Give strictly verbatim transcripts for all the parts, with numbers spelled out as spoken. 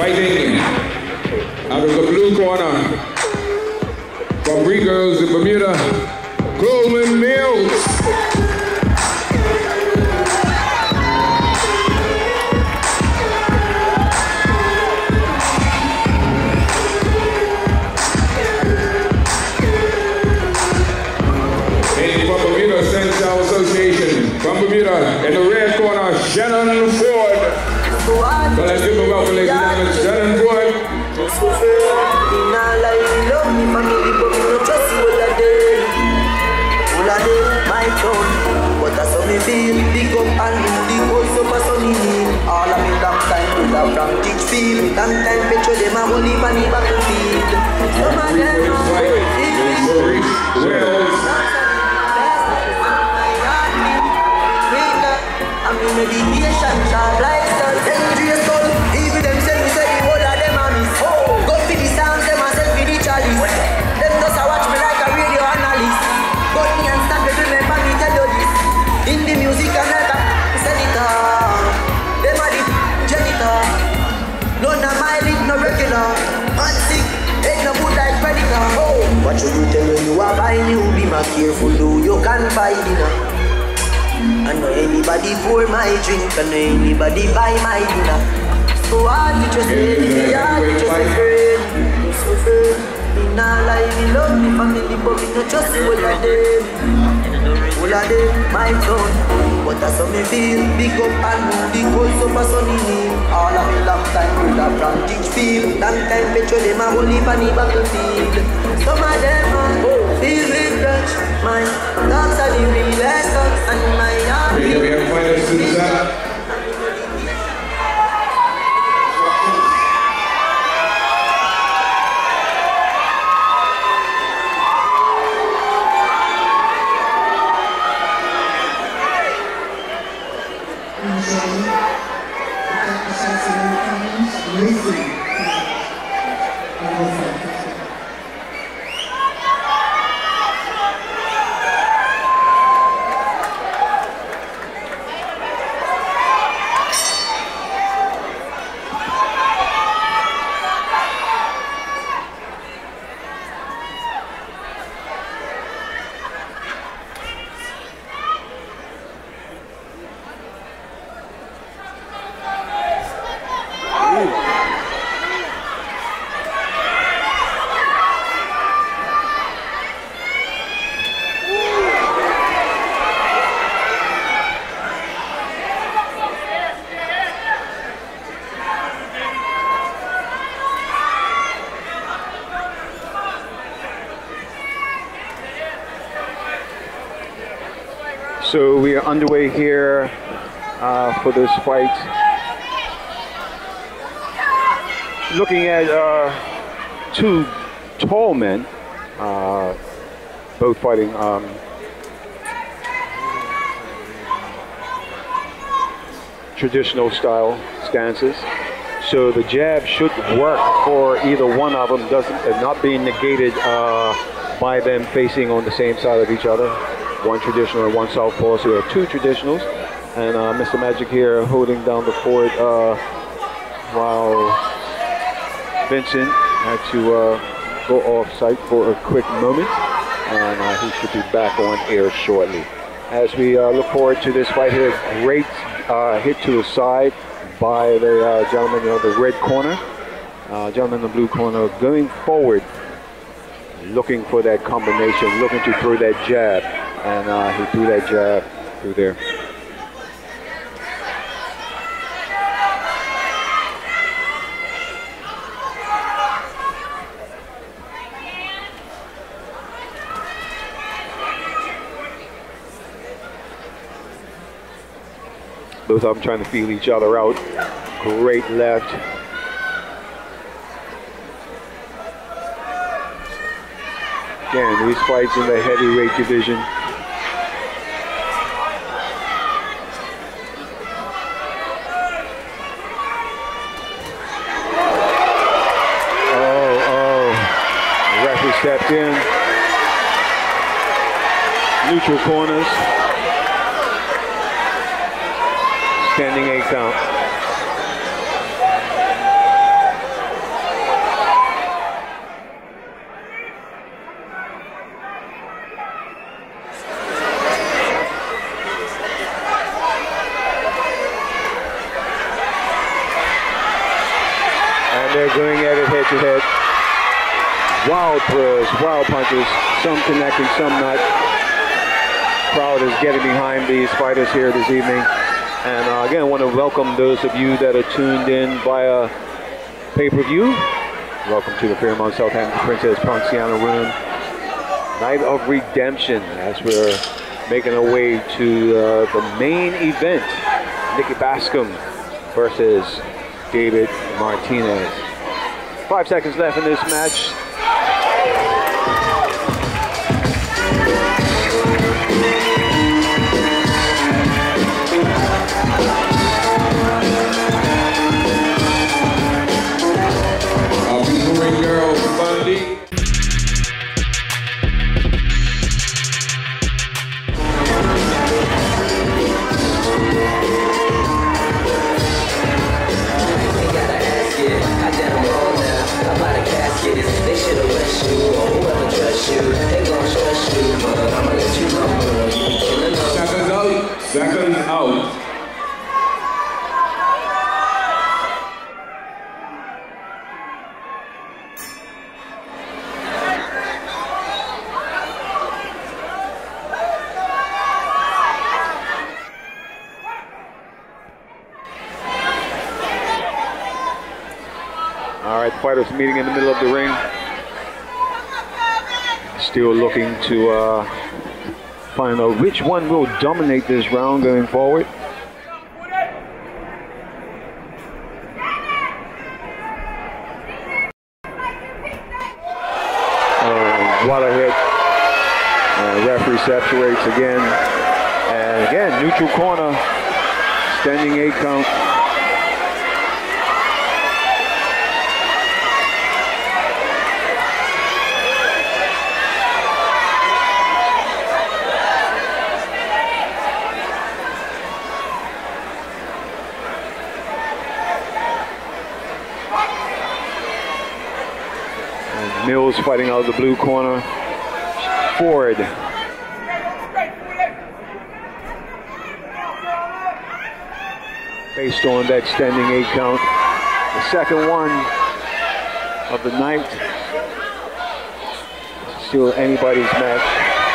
Fighting out of the blue corner from Rico's in Bermuda, Coleman Mills. Association from Bermuda in the red corner, Shannon Ford. So let's give a welcome, ladies and gentlemen, Shannon Ford. Meditation, sharp lifestyle, dangerous soul. Even them say we say the whole of them are miss. Oh, go for the sounds, them and sell for the chalice. Them just a watch me like a radio analyst. But me and stand to remember me tell you this. In the music and like a senator. Them are the janitor. None of my lead no regular. Man sick, ain't no good like predator. Oh, what should you tell when you are buying you? Be more careful, though you can buy dinner. I know anybody pour my drink, I know anybody buy my dinner. So hard to just say, it's hard to just say friend. So friend, in our life, we love me family, but we not trust all of them. All of them, my son. But that's how me feel, big up and move the cold super sunny name. All of me long time with a frantic feel. Long time petrol, them a whole heap on the battlefield. Some of them uh, feel refreshed. My thoughts are the realest thoughts, and my heart we have finals to decide. So we are underway here uh, for this fight. Looking at uh, two tall men, uh, both fighting um, traditional style stances. So the jab should work for either one of them, doesn't uh, not being negated uh, by them facing on the same side of each other. One traditional and one southpaw, so we have two traditionals. And uh, Mister Magic here holding down the fort uh, while Vincent had to uh, go off site for a quick moment. And uh, he should be back on air shortly. As we uh, look forward to this fight here, great uh, hit to the side by the uh, gentleman in the red corner. Uh, gentleman in the blue corner going forward, looking for that combination, looking to throw that jab. And uh, he threw that jab through there. Both of them trying to feel each other out. Great left. Again, these fights in the heavyweight division. Stepped in, neutral corners, standing eight count. there going at it head to head. Wild throws, wild punches, some connecting, some not. Crowd is getting behind these fighters here this evening. And uh, again, I want to welcome those of you that are tuned in via pay-per-view. Welcome to the Fairmont Southampton Princess Ponciano Room. Night of Redemption as we're making our way to uh, the main event. Nicky Bascom versus David Martinez. Five seconds left in this match. Girl, Bundy. Seconds out. Seconds out. Fighters meeting in the middle of the ring. Still looking to uh, find out which one will dominate this round going forward. Uh, Water hit. Uh, referee separates again. And again, neutral corner. Standing eight count. Mills fighting out of the blue corner. Ford. Based on that standing eight count. The second one of the night. Still anybody's match.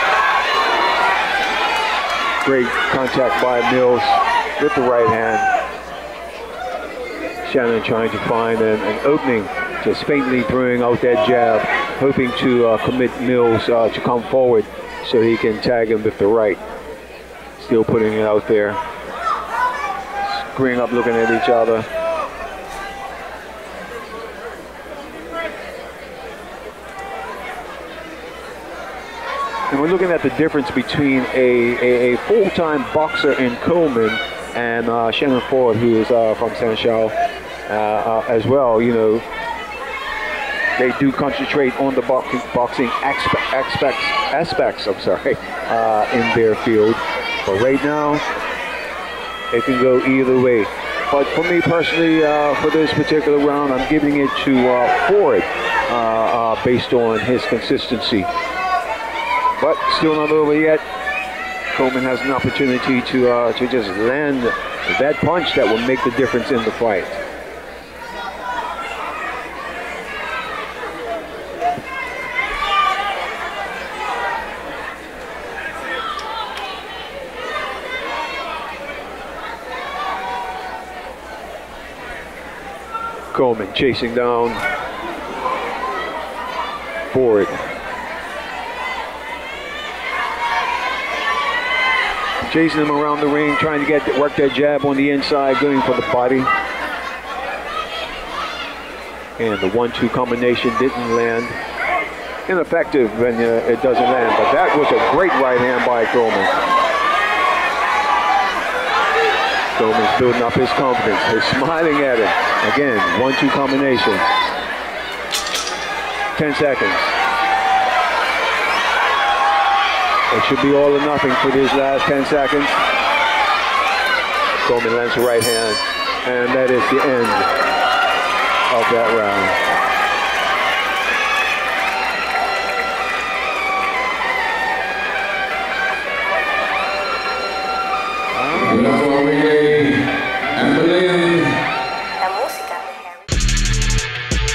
Great contact by Mills with the right hand. Shannon trying to find an, an opening. Just faintly throwing out that jab, hoping to uh, commit Mills uh, to come forward so he can tag him with the right. Still putting it out there. Screwing up, looking at each other. And we're looking at the difference between a, a, a full-time boxer in Coleman and uh, Shannon Ford, who is uh, from Saint Charles uh, uh, as well. You know, they do concentrate on the boxing, boxing aspects, aspects, aspects I'm sorry, uh, in their field. But right now, it can go either way. But for me personally, uh, for this particular round, I'm giving it to uh, Ford uh, uh, based on his consistency. But still not over yet. Coleman has an opportunity to uh, to just land that punch that will make the difference in the fight. Coleman chasing down Ford. Chasing him around the ring, trying to get work that jab on the inside, going for the body. And the one two combination didn't land. Ineffective when uh, it doesn't land, but that was a great right hand by Coleman. Coleman's building up his confidence. He's smiling at him. Again, one two combination. ten seconds. It should be all or nothing for these last ten seconds. Coleman lands the right hand, and that is the end of that round. And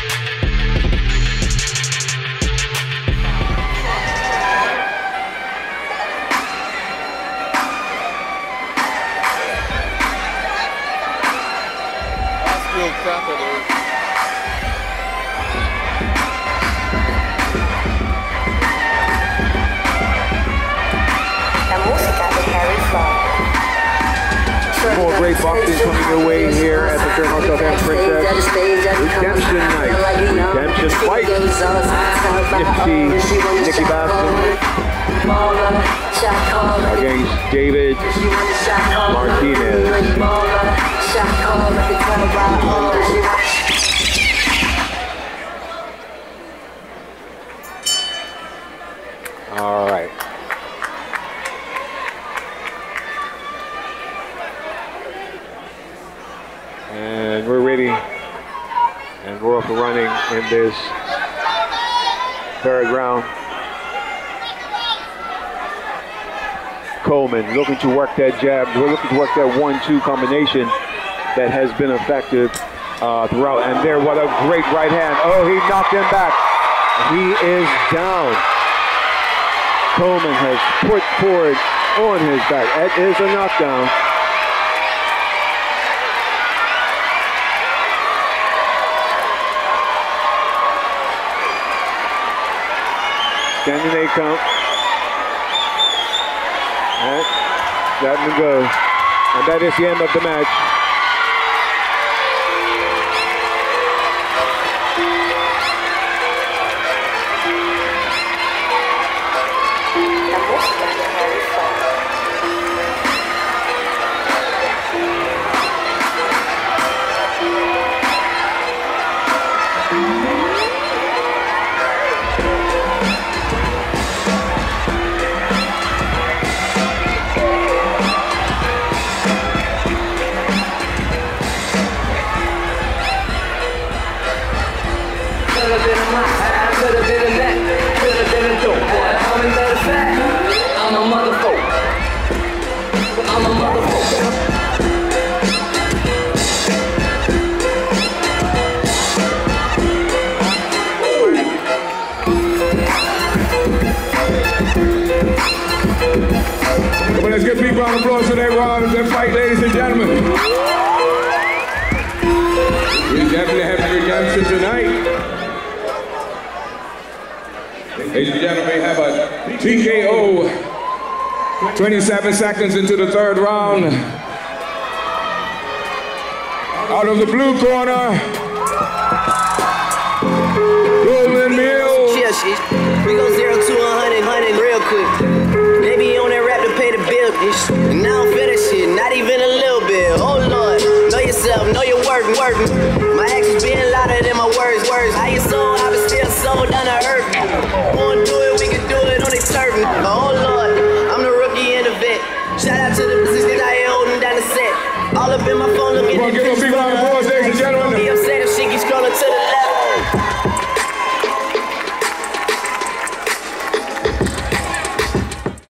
More great boxing coming your way here at the Fairmont Southampton Princess. Redemption night. Redemption fight. Nifty Nicky Baston against David Martinez. All right. And we're ready, and we're off and running in this third round. Coleman looking to work that jab. We're looking to work that one two combination that has been effective uh, throughout. And there, what a great right hand. Oh, he knocked him back. He is down. Coleman has put forward on his back. That is a knockdown. Standing eight count. And that one goes. And that is the end of the match. Come on, let's give people an applause for that round and fight, ladies and gentlemen. We definitely have redemption tonight. Ladies and gentlemen, we have a T K O. twenty-seven seconds into the third round. Out of the blue corner, Coleman Mills. Yeah, shit. We go zero to one hundred, one hundred real quick. Maybe on that rap to pay the bill, bitch. And I don't feel that shit, not even a little bit. Oh Lord, know yourself, know your worth, worth.